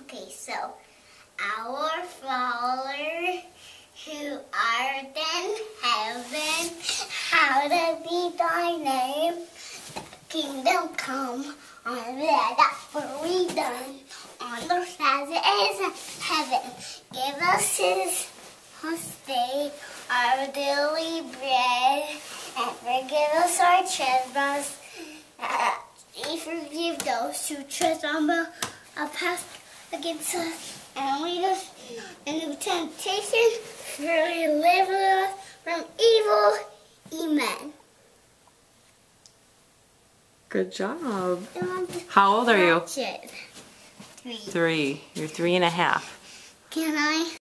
Okay, so our Father who art in heaven, hallowed be thy name. Kingdom come, on that will be done, on earth as it is in heaven. Give us this day our daily bread, and forgive us our trespasses, we forgive those who trespass against us, and lead us into temptation, for deliver us from evil. Amen. Good job. How old are you? 3. 3. You're 3 and a half. Can I?